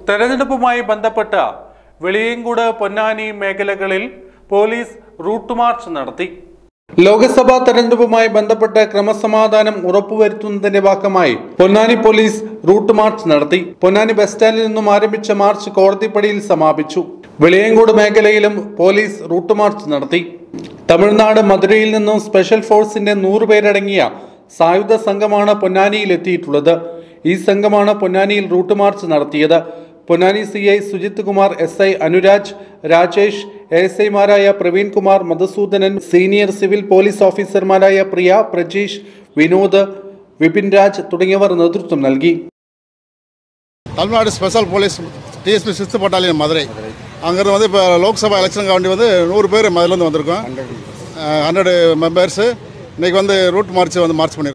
തെരഞ്ഞെടുപ്പുമായി ബന്ധപ്പെട്ട വെളിയങ്കോട് പൊന്നാനി മേഖലകളിൽ പോലീസ് റൂട്ട് മാർച്ച് നടത്തി. ലോക്സഭാ തെരഞ്ഞെടുപ്പുമായി ബന്ധപ്പെട്ട ക്രമസമാധാനം ഉറപ്പുവരുത്തുന്നതിന്റെ ഭാഗമായി പൊന്നാനി പോലീസ് റൂട്ട് മാർച്ച് നടത്തി. പൊന്നാനി ബസ് സ്റ്റാൻഡിൽ നിന്നും ആരംഭിച്ച മാർച്ച് കോടതിപ്പടിയിൽ സമാപിച്ചു. വെളിയങ്കോട് മേഖലയിലും പോലീസ് റൂട്ട് മാർച്ച് നടത്തി. തമിഴ്നാട് മധുരയിൽ നിന്നും സ്പെഷ്യൽ ഫോഴ്സിന്റെ 100 പേരടങ്ങിയ സായുധ സംഘമാണ് പൊന്നാനിയിൽ എത്തിയിട്ടുള്ളത്. ഈ സംഘമാണ് പൊന്നാനിയിൽ റൂട്ട് മാർച്ച് നടത്തിയത്. Ponnani CI Sujith Kumar, SI Anuraj, Rajesh, ASIമാരായ Praveen Kumar, Madhusoodanan, senior civil police ഓഫീസർമാരായ പ്രിയ, പ്രജീഷ്, വിനോദ്, വിപിൻ രാജ് തുടങ്ങിയവർ നേതൃത്വം നൽകി. Tamil Nadu special police TSP 6th battalion മധുரை அங்கிருந்து வந்து இப்போ லோக்சபா எலெக்ஷனுக்கு வேண்டி வந்து 100 பேர் மதுலேருந்து வந்திருக்கோம். 100 மெம்பர்ஸு இன்றைக்கி வந்து ரூட் மார்ச் பண்ணியிருக்கோம்.